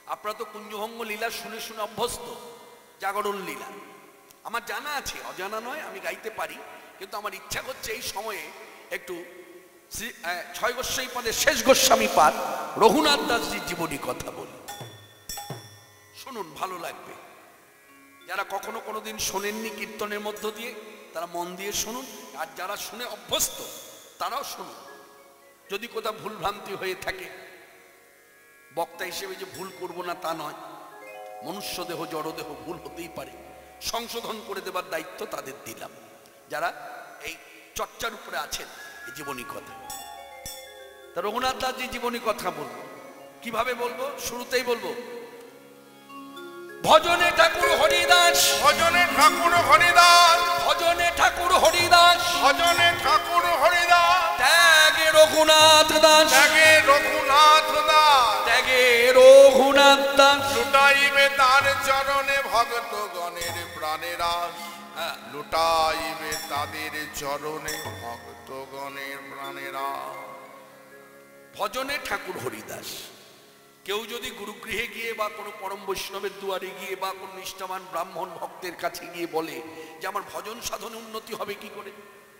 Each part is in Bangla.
আপনারা তো কুঞ্জভঙ্গ লীলা শুনে শুনে অভ্যস্ত, জাগরণ লীলা আমার জানা আছে, অজানা নয়, আমি গাইতে পারি, কিন্তু আমার ইচ্ছা করছে এই সময়ে একটু ছয় গোস্বামী পাদের শেষ গোস্বামী পাদ রঘুনাথ দাসজির জীবনী কথা বলি, শুনুন, ভালো লাগবে। যারা কখনো কোনোদিন শোনেননি কীর্তনের মধ্য দিয়ে তারা মন দিয়ে শুনুন, আর যারা শুনে অভ্যস্ত তারাও শুনুন। যদি কোথাও ভুল ভ্রান্তি হয়ে থাকে, বক্তা হিসেবে যে ভুল করব না তা নয়, মনুষ্য দেহ জড়দেহ ভুল হতেই পারে, সংশোধন করে দেবার দায়িত্ব তাদের দিলাম যারা এই চর্চার উপরে আছেন। এই জীবনী কথা, তা রঘুনাথ দাসজির জীবনী কথা বলবো। কিভাবে বলবো? শুরুতেই বলবো ভজনে ঠাকুর হরিদাস, ভজনে ঠাকুর হরিদাস, ভজনে ঠাকুর হরিদাস, ভজনে ঠাকুর হরিদাস, ত্যাগে রঘুনাথ দাস, ত্যাগে রঘুনাথ দাস, ত্যাগে রঘুনাথ দাস, লুটাইবে তার চরণে ভক্তগণের প্রাণেরাস, লুটাইবে তাদের চরণে ভক্তগণের প্রাণেরাস। ভজনে ঠাকুর হরিদাস। কেউ যদি গুরুগৃহে গিয়ে বা কোনো পরম বৈষ্ণবের দুয়ারে গিয়ে বা কোনো নিষ্ঠাবান ব্রাহ্মণ ভক্তের কাছে গিয়ে বলে যে আমার ভজন সাধনে উন্নতি হবে কি করে,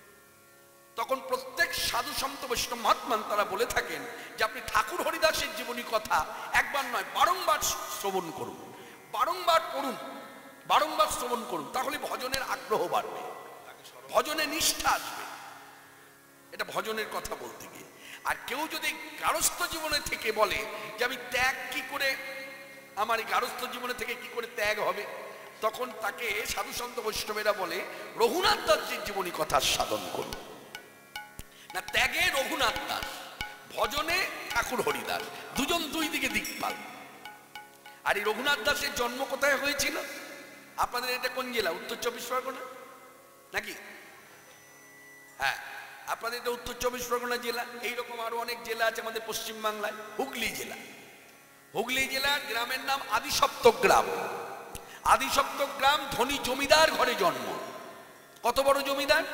তখন প্রত্যেক সাধু সন্ত বৈষ্ণব মহাত্মান তারা বলে থাকেন যে আপনি ঠাকুর হরিদাসের জীবনী কথা একবার নয় বারংবার শ্রবণ করুন, বারংবার পড়ুন, বারংবার শ্রবণ করুন, তাহলে ভজনের আগ্রহ বাড়বে, ভজনে নিষ্ঠা আসবে। এটা ভজনের কথা বলতে গিয়ে। আর কেউ যদি গারস্থ জীবনে থেকে বলে যে আমি ত্যাগ কি করে, আমার এই গারস্থ জীবনে থেকে কি করে ত্যাগ হবে, তখন তাকে সাধু সন্ত বৈষ্ণবেরা বলে রঘুনাথ দাসজির জীবনী কথা সাধন করুন। না, ত্যাগে রঘুনাথ দাস, ভজনে ঠাকুর হরিদাস, দুজন দুই দিকে দিকপাল। আর এই রঘুনাথ দাসের জন্ম কোথায় হয়েছিল? আপনাদের এটা কোন জেলা? উত্তর চব্বিশ পরগনা নাকি? হ্যাঁ, আপনাদের এটা উত্তর চব্বিশ পরগনা জেলা। এইরকম আরো অনেক জেলা আছে আমাদের পশ্চিমবাংলায়। হুগলি জেলা, হুগলি জেলার গ্রামের নাম আদিসপ্তক গ্রাম। আদিসপ্তক গ্রাম ধনী জমিদার ঘরে জন্ম। কত বড় জমিদার?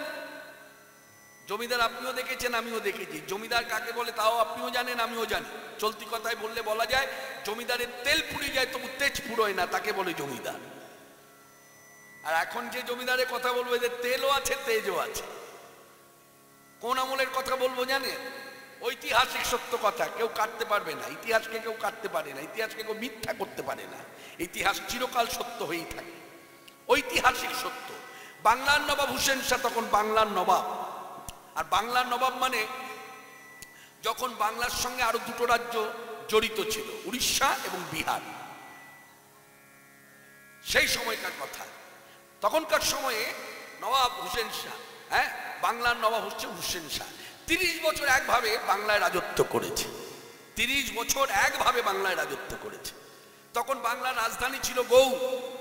জমিদার আপনিও দেখেছেন, আমিও দেখেছি। জমিদার কাকে বলে তাও আপনিও জানেন, আমিও জানি। চলতি কথায় বললে বলা যায় জমিদারের তেল পুড়ে যায় তবু তেজ পুড়োয় না, তাকে বলে জমিদার। আর এখন যে জমিদারের কথা বলবো এদের তেলও আছে তেজও আছে। কোন আমলের কথা বলবো জানেন? ঐতিহাসিক সত্য কথা, কেউ কাটতে পারবে না। ইতিহাসকে কেউ কাটতে পারে না, ইতিহাসকে কেউ মিথ্যা করতে পারে না। ইতিহাস চিরকাল সত্য হয়েই থাকে, ঐতিহাসিক সত্য। বাংলার নবাব হুসেন শাহ তখন বাংলার নবাব। আর বাংলার নবাব মানে যখন বাংলার সঙ্গে আরো দুটো রাজ্য জড়িত ছিল, উড়িষ্যা এবং বিহার, সেই সময়কার কথা। তখনকার সময়ে নবাব হুসেন শাহ, হ্যাঁ, বাংলার নবাব হচ্ছে হুসেন শাহ, 30 বছর একভাবে বাংলায় রাজত্ব করেছে। 30 বছর একভাবে বাংলায় রাজত্ব করেছে। তখন বাংলার রাজধানী ছিল গৌড়,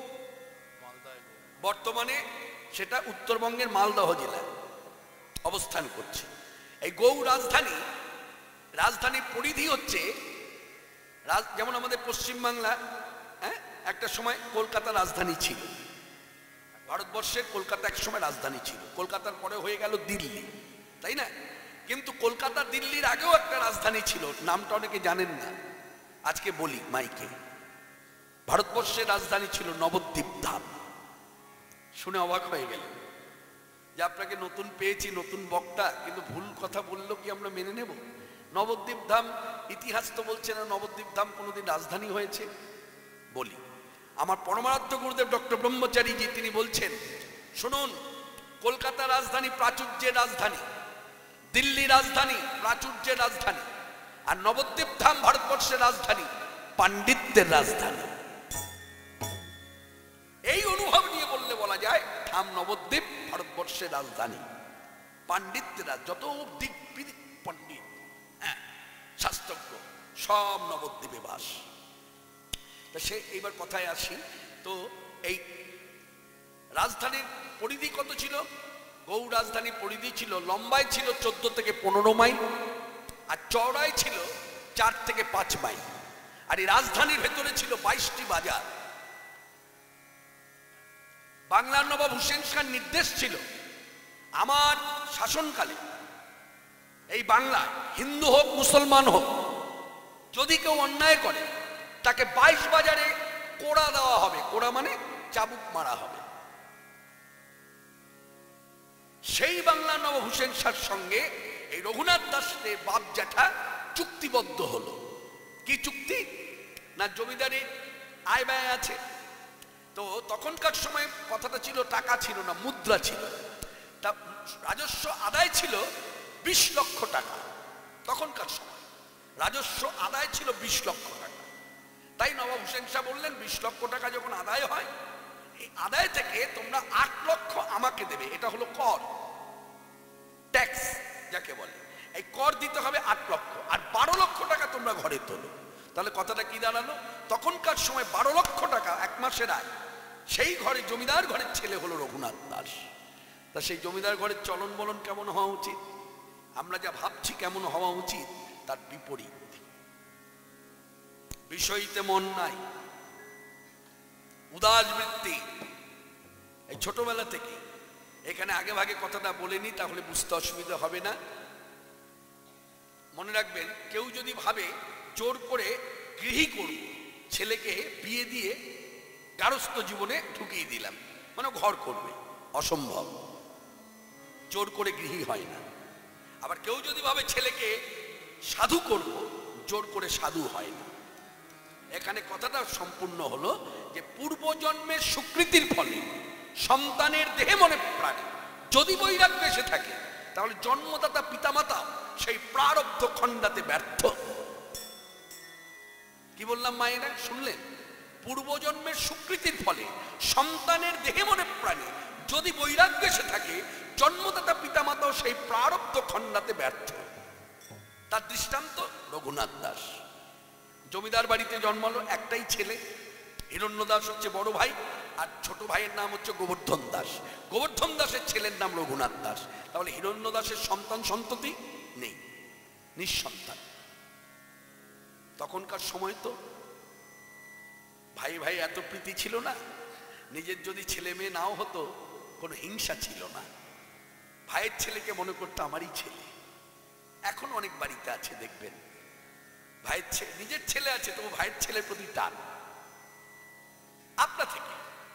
বর্তমানে সেটা উত্তরবঙ্গের মালদহ জেলায় অবস্থান করছে। এই গৌড় রাজধানীর পরিধি হচ্ছে, যেমন আমাদের পশ্চিমবাংলা, হ্যাঁ, একটা সময় কলকাতা রাজধানী ছিল। ভারতবর্ষের কলকাতা এক সময় রাজধানী ছিল, কলকাতার পরে হয়ে গেল দিল্লি, তাই না? কিন্তু কলকাতা দিল্লির আগেও একটা রাজধানী ছিল, নামটা অনেকে জানেন না, আজকে বলি মাইকে। ভারতবর্ষের রাজধানী ছিল নবদ্বীপ ধাম। শুনে অবাক হয়ে গেলেন যে আপনাকে নতুন পেয়েছি, নতুন বক্তা, কিন্তু ভুল কথা বললেও কি আমরা মেনে নেব? নবদ্বীপ ধাম, ইতিহাস তো বলছে না নবদ্বীপ ধাম কোনোদিন রাজধানী হয়েছে। বলি, আমার পরমারাধ্য গুরুদেব ডক্টর ব্রহ্মচারীজি তিনি বলছেন, শুনুন, কলকাতা রাজধানী প্রাচুর্যের রাজধানী, দিল্লি রাজধানী প্রাচুর্যের রাজধানী, আর নবদ্বীপ ধাম ভারতবর্ষের রাজধানী পাণ্ডিত্যের রাজধানী। এই অনুভব নিয়ে বললে বলা যায় ধাম নবদ্বীপ ভারতবর্ষের রাজধানী, পাণ্ডিত্যের, যত দিক বিদিক পণ্ডিত, হ্যাঁ, শাস্ত্রজ্ঞ সব নবদ্বীপে বাস। তা সে এইবার কথায় আসি। তো এই রাজধানীর পরিধি কত ছিল? গৌড় রাজধানীর পরিধি ছিল, লম্বায় ছিল 14 থেকে 15 মাইল, আর চওড়ায় ছিল 4 থেকে 5 মাইল। আর এই রাজধানীর ভেতরে ছিল 22টি বাজার। বাংলার নবাব হুসেন শাহর নির্দেশ ছিল, আমার শাসনকালে এই বাংলায় হিন্দু হোক মুসলমান হোক, যদি কেউ অন্যায় করে তাকে 22 বাজারে কোড়া দেওয়া হবে। কোড়া মানে চাবুক মারা হবে। সেই বাংলা নব হুসেন শাহর সঙ্গে এই রঘুনাথ দাসের বাপ জ্যাঠা চুক্তিবদ্ধ হলো। কি চুক্তি? না জমিদারি আয় ব্যয় আছে। তো তখনকার সময় কথাটা ছিল টাকা ছিল না, মুদ্রা ছিল। তা রাজস্ব আদায় ছিল 20 লক্ষ টাকা। তখনকার সময় রাজস্ব আদায় ছিল 20 লক্ষ টাকা। তাই নবাব হুসেন শাহ বললেন 20 লক্ষ টাকা যখন আদায় হয়, এই আদায় থেকে তোমরা 8 লক্ষ আমাকে দেবে। এটা হলো কর, ট্যাক্স যাকে বলে। এই কর দিতে হবে 8 লক্ষ, আর 12 লক্ষ টাকা তোমরা ঘরে তোলো। তাহলে কথাটা কি দাঁড়ালো? তখনকার সময় 12 লক্ষ টাকা এক মাসের আয়। সেই ঘরে জমিদার ঘরের ছেলে হলো রঘুনাথ দাস। তা সেই জমিদার ঘরের চলন বলন কেমন হওয়া উচিত? আমরা যা ভাবছি কেমন হওয়া উচিত, তার বিপরীত। বিষয়তে মন নাই, উদাস বৃত্তি। এই ছোটবেলা থেকে, এখানে আগে ভাগে কথাটা বলেনি, তাহলে বুঝতে অসুবিধা হবে না। মনে রাখবেন, কেউ যদি ভাবে জোর করে গৃহী করব, ছেলেকে বিয়ে দিয়ে গারস্থ জীবনে ঢুকিয়ে দিলাম, মানে ঘর করবে, অসম্ভব। জোর করে গৃহী হয় না। আবার কেউ যদি ভাবে ছেলেকে সাধু করব, জোর করে সাধু হয় না। এখানে কথাটা সম্পূর্ণ হলো যে পূর্বজন্মের স্বীকৃতির ফলে সন্তানের দেহে মনে প্রাণে যদি বৈরাগ্য এসে থাকে, তাহলে জন্মদাতা পিতামাতা সেই প্রারব্ধ খণ্ডাতে ব্যর্থ। কি বললাম মায়েরা, শুনলেন? পূর্বজন্মের স্বীকৃতির ফলে সন্তানের দেহে মনে প্রাণে যদি বৈরাগ্য এসে থাকে, জন্মদাতা পিতামাতাও সেই প্রারব্ধ খণ্ডাতে ব্যর্থ। তার দৃষ্টান্ত রঘুনাথ দাস। জমিদার বাড়িতে জন্মালো, একটাই ছেলে হিরণ্য দাস হচ্ছে বড় ভাই, আর ছোট ভাইয়ের নাম হচ্ছে গোবর্ধন দাস। গোবর্ধন দাসের ছেলের নাম রঘুনাথ দাস। তাহলে হিরণ্য দাসের সন্তান সন্ততি নেই, নিঃসন্তান। তখনকার সময় তো ভাই ভাই এত প্রীতি ছিল না। নিজের যদি ছেলে মেয়ে নাও হতো, কোনো হিংসা ছিল না। ভাইয়ের ছেলেকে মনে করতো আমারই ছেলে। এখন অনেক বাড়িতে আছে, দেখবেন ভাইয়ের ছেলে, নিজের ছেলে আছে তবু ভাইয়ের ছেলের প্রতি টান আপনা থেকে।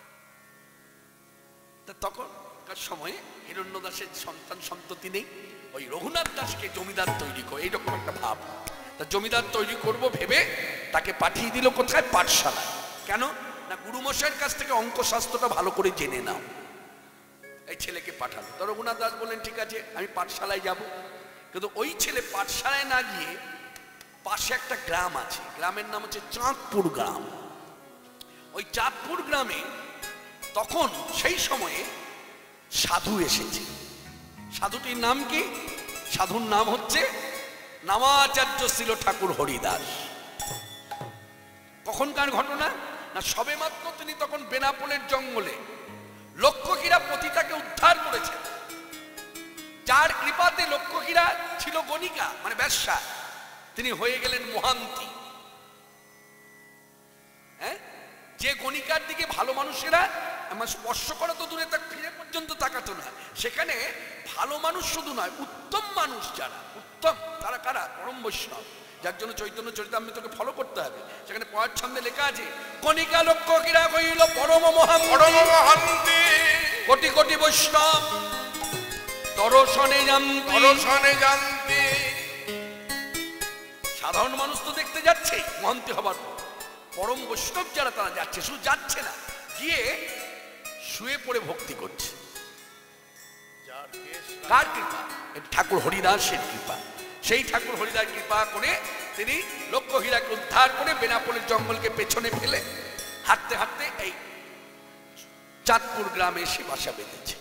তখনকার সময়ে হিরণ্য দাসের সন্তান সন্ততি নেই, ওই রঘুনাথ দাসকে জমিদার তৈরি করে, এইরকম একটা ভাব। তা জমিদার তৈরি করব ভেবে তাকে পাঠিয়ে দিল কোথায়? পাঠশালায়। কেন না, গুরুমশাইয়ের কাছ থেকে অঙ্ক শাস্ত্রটা ভালো করে জেনে নাও। এই ছেলেকে পাঠালো। তো রঘুনাথ দাস বললেন ঠিক আছে, আমি পাঠশালায় যাব। কিন্তু ওই ছেলে পাঠশালায় না গিয়ে পাশে একটা গ্রাম আছে, গ্রামের নাম হচ্ছে চাঁদপুর গ্রাম। ওই চাঁদপুর গ্রামে তখন সেই সময়ে সাধু এসেছে। সাধুটির নাম কি? সাধুর নাম হচ্ছে নামাচার্য ছিল ঠাকুর হরিদাস। কখনকার ঘটনা না, সবে মাত্র তিনি তখন বেনাপোলের জঙ্গলে লক্ষ্মীরা পতিতাকে উদ্ধার করেছেন, যার কৃপাতে লক্ষ্মীরা ছিল গণিকা মানে ব্যবসা, তিনি হয়ে গেলেন মহান্তি। হ্যাঁ, যে গণিকার দিকে ভালো মানুষেরা আমার স্পর্শ করা তো দূরে, তাক ফিরে পর্যন্ত তাকাতো না। সেখানে ভালো মানুষ শুধু নয়, উত্তম মানুষ যারা উত্তম, তারা কারা? পরম বৈষ্ণব, যার জন্য চৈতন্য চরিতামৃতকে ফলো করতে হবে। সেখানে পয়ের ছন্দে লেখা আছে, কণিকা লক্ষ্মীরা কইল পরম মহান্তি, কোটি কোটি বৈষ্ণব দর্শনে জানতে। সাধারণ মানুষ তো দেখতে যাচ্ছে মহান্তি হবার পর, পরম বৈষ্ণব যারা তারা যাচ্ছে, শুধু যাচ্ছে না, গিয়ে শুয়ে পড়ে ভক্তি করছে। কার কৃপা? ঠাকুর হরিদাসের কৃপা। সেই ঠাকুর হরিদাস কৃপা করে তিনি লক্ষ্মীরাকে উদ্ধার করে বেনাপোলের জঙ্গলকে পেছনে ফেলে হাঁটতে হাঁটতে এই চাঁদপুর গ্রামে এসে বাসা বেঁধেছে।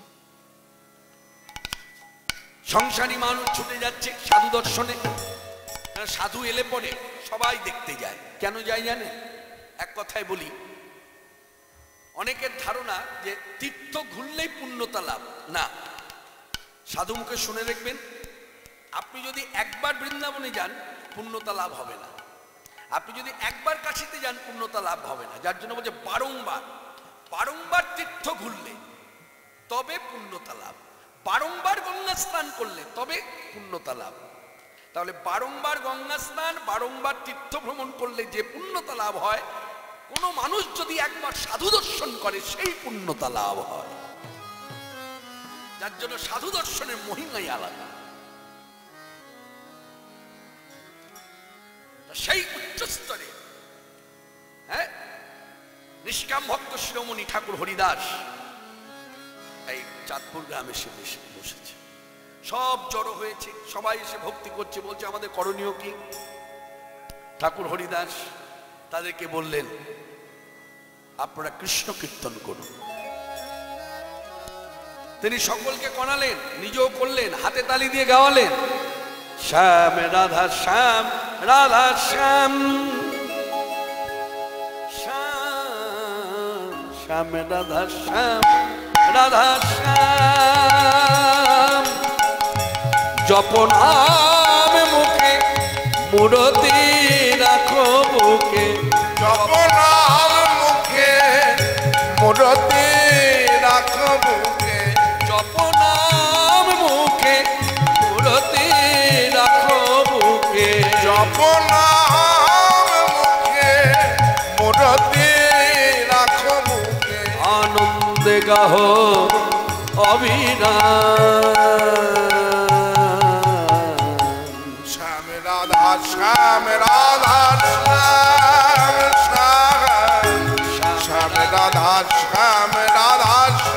সংসারী মানুষ ছুটে যাচ্ছে সাধু দর্শনে। সাধু এলে পরে সবাই দেখতে যায়। কেন যায় জানে? এক কথায় বলি, অনেকের ধারণা যে তীর্থ ঘুরলেই পুণ্যতা লাভ। না, সাধু মুখে শুনে দেখবেন, আপনি যদি একবার বৃন্দাবনে যান পুণ্যতা লাভ হবে না, আপনি যদি একবার কাশীতে যান পুণ্যতা লাভ হবে না। যার জন্য বলছে বারংবার বারংবার তীর্থ ঘুরলে তবে পুণ্যতা লাভ, বারংবার গঙ্গা স্নান করলে তবে পুণ্যতা লাভ। তাহলে বারংবার গঙ্গা স্নান, বারংবার তীর্থ ভ্রমণ করলে যে পুণ্যতা লাভ হয়, কোনো মানুষ যদি একবার সাধু দর্শন করে সেই পুণ্যতা লাভ হয়। যার জন্য সাধু দর্শনের মহিমাই আলাদা। সেই উচ্চস্তরে নিষ্কাম ভক্ত শিরোমণি ঠাকুর হরিদাস এই চাঁদপুর গ্রামে এসে বসেছে। সব জড়ো হয়েছে, সবাই এসে ভক্তি করছে, বলছে আমাদের করণীয় কি? ঠাকুর হরিদাস তাদেরকে বললেন, আপনারা কৃষ্ণ কীর্তন করুন। তিনি সকলকে করালেন, নিজেও করলেন, হাতে তালি দিয়ে গাওয়ালেন, শ্যাম রাধা শ্যাম রাধা শ্যাম, শ্যাম রাধা শ্যাম রাধা শ্যাম, জপন নাম মুখে মূরতি রাখো বুকে, জপন নাম মুখে মূরতি রাখো বুকে, জপন নাম মুখে মূরতি রাখো বুকে, জপন নাম মুখে মূরতি রাখো বুকে, আনন্দে গাহো অবিরাম, শ্যাম রাধা শ্যাম রাধা শ্যাম শ্যাম, শ্যাম রাধা শ্যাম রাধা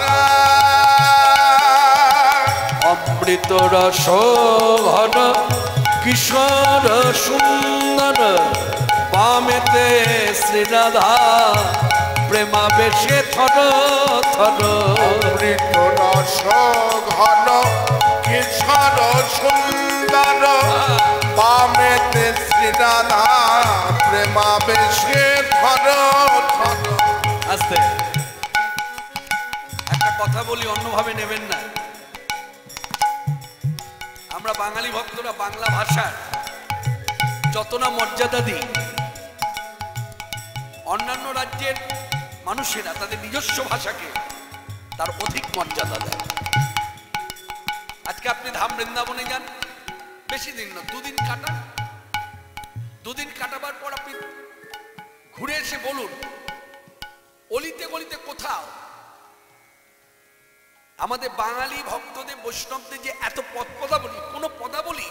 শ্যাম, অমৃত রস ঘন কিশোর সুন্দর, বামেতে শ্রীরাধা প্রেমাবেশে থর থর, অমৃত রস ঘন কিশোর সুন্দর, বামেতে শ্রীরাধা প্রেমাবেশে ধর ধর। আস্তে একটা কথা বলি, অন্যভাবে নেবেন না। আমরা বাঙালি ভক্তরা বাংলা ভাষার যত না মর্যাদা দিই, অন্যান্য রাজ্যের মানুষেরা তাদের নিজস্ব ভাষাকে তার অধিক মর্যাদা দেয়। আজকে আপনি ধাম বৃন্দাবনে যান, বেশি দিন না, দুদিন কাটান। দুদিন কাটাবার পর আপনি ঘুরে এসে বলুন, অলিতে গলিতে কোথাও আমাদের বাঙালি ভক্তদের, বৈষ্ণবদের যে এত পদাবলী, কোন পদাবলী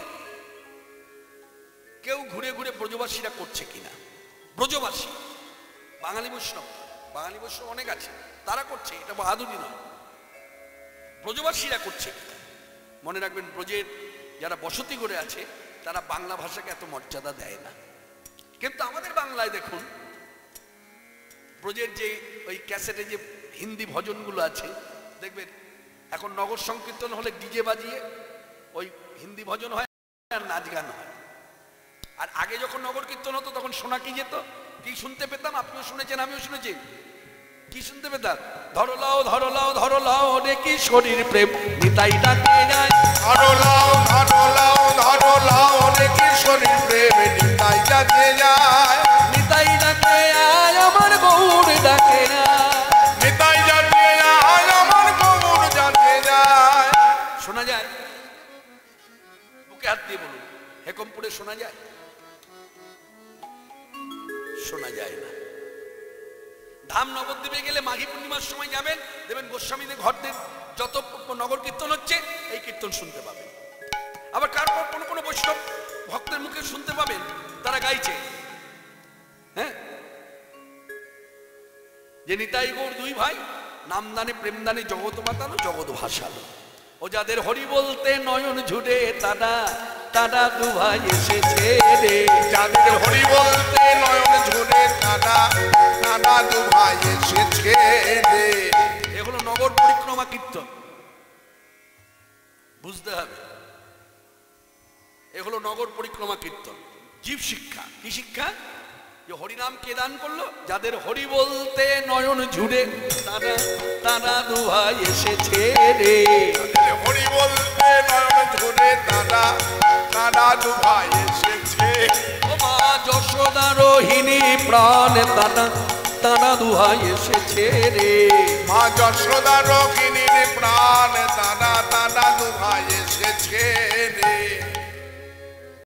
কেউ ঘুরে ঘুরে ব্রজবাসীরা করছে কিনা? ব্রজবাসী বাঙালি বৈষ্ণব, বাঙালি বৈষ্ণব অনেক আছে, তারা করছে, এটা বাহাদুরি নয়। ব্রজবাসীরা করছে কিনা? মনে রাখবেন, ব্রজের যারা বসতি করে আছে তারা বাংলা ভাষাকে এত মর্যাদা দেয় না। কিন্তু আমাদের বাংলায় দেখুন, ব্রজের যে ওই ক্যাসেটে যে হিন্দি ভজনগুলো আছে, দেখবেন এখন নগর সংকীর্তন হলে ডিজে বাজিয়ে ওই হিন্দি ভজন হয় আর নাচ গান হয়। আর আগে যখন নগর কীর্তন হতো তখন শোনা কি যেত, কি শুনতে পেতাম? আপনিও শুনেছেন, আমিও শুনেছি। কি শুনতে পেতাম? ধরো লাও ধরো লাও ধরো লাও রে কি শরীর প্রেম নিতাই ডাকে যায়, ধরো লাও ধরো লাও ধরো লাও রে কি শরীর প্রেম নিতাই ডাকে যায়, নিতাই ডাকে আয় আমার গৌর ডাকে আয়, নিতাই ডাকে আয় আমার গৌর ডাকে যায়। শোনা যায়? বুকে হাত দিয়ে বলুন, হেকমপুরে শোনা যায়? শোনা যায় না। ধাম নবদ্বীপে গেলে মাঘী পূর্ণিমার সময় যাবেন, দেখবেন গোস্বামীদের ঘরদের যত নগর কীর্তন হচ্ছে এই কীর্তন শুনতে পাবেন। আবার কারপর কোনো কোনো বৈষ্ণব ভক্তের মুখে শুনতে পাবেন তারা গাইছে, হ্যাঁ, যে নিতাই গৌর দুই ভাই, নামদানে প্রেমদানে জগৎ মাতানো জগৎ ভাসালো, ও যাদের হরি বলতে নয়ন ঝুড়ে তারা তারা দু ভাই এসেছে রে, যাদের হরি বলতে নয়ন ঝুড়ে তারা তারা দু ভাই এসেছে রে। এগুলো নগর পরিক্রমা কীর্তন, বুঝতে হবে। এগুলো নগর পরিক্রমা কীর্তন। জীব শিক্ষা কি শিক্ষা? যে হরিনাম কে দান করলো? যাদের হরি বলতে নয়ন ঝুড়ে তারা তারা দু ভাই এসেছে রে, যাদের হরি বলতে নয়ন ঝুড়ে তারা তারা দু ভাই এসেছে। ও মা যশোদা রোহিণী প্রাণ তারা তারা দু ভাই এসেছে রে, মা যশোদা রোহিণীর প্রাণ তারা তারা দু ভাই এসেছে রে।